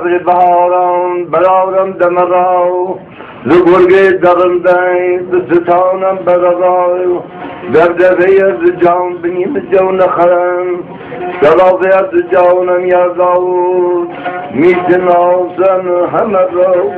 ابر بهاران برارم دمراو زگرگه درندای دستانم برراو دردوی از جان بنیم جون خرم شرافی از جانم یاداو میشناسم همه رو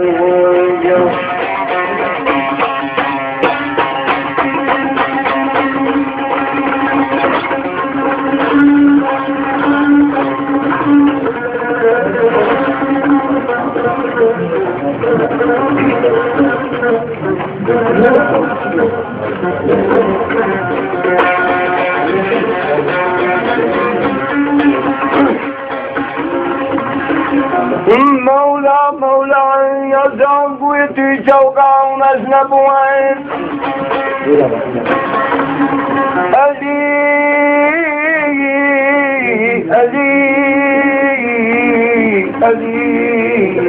مولا مولا یا جان گوی توی چوکان از نبوین علی علی علی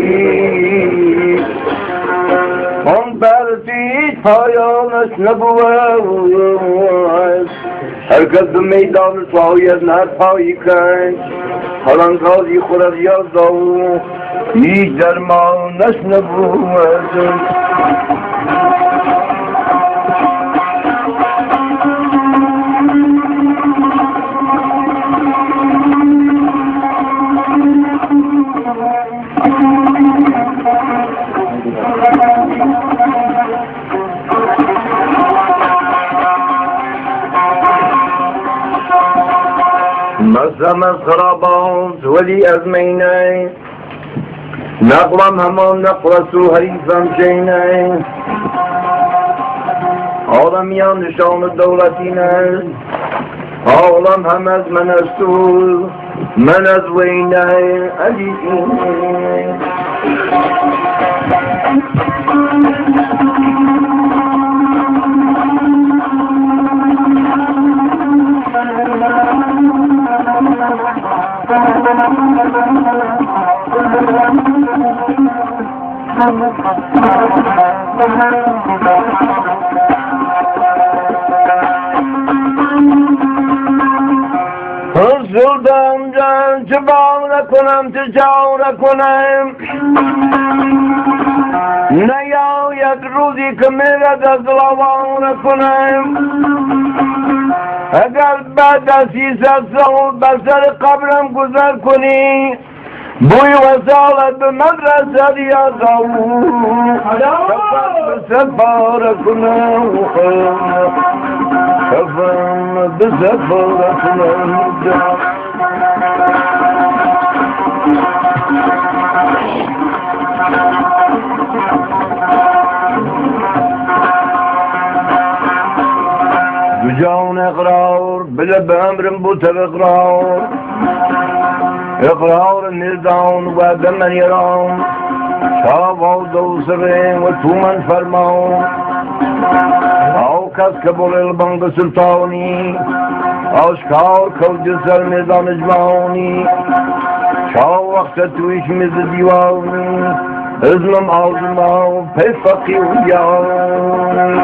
من برفی پایانش نبوین هر کس به میدان پاید نه پایی کن حالان قاضی خورد یاد داو هیچ درمانش نبود مزم از خرابات ولی از مینه نقلم همان نقرس و حریفم شینه عالمیان نشان دولتینه عالم هم از من از تو من از وینه علی حضردم جان چه باور کنم چه جاور کنم نیاید روزی که میرد از لوان کنم اگر بعد از 300 سال بر سر قبرم گذر کنی بوی وصالت به مدرسه یادم سفر کنم سفر بسفر کنم جان اقرار بلب امرم بود اقرار اقرار نردان و دمن یران شاب و دوسره و تو من فرمان او کس که بول بانگ سلطانی آشکار کوج سر نردان اجمانی شا وقت تویش میز دیوانی ازلم آزما پیفقی و یان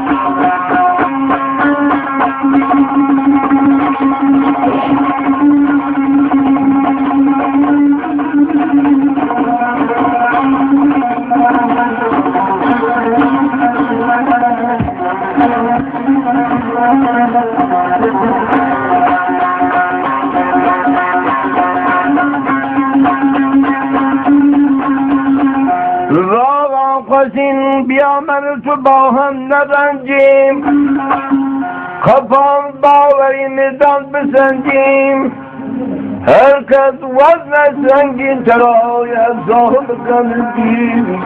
قسین بیامر تو با هم نرنجیم خفام باوری میدان بسنجیم هر کس وزن سنگین ترای از صاحب قلبیم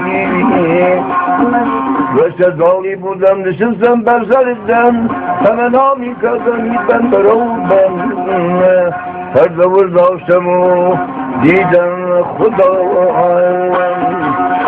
رشدالی بودم نشستم بر سردم همه نامی کردم بن برودم هر دور داشتم و دیدم خدا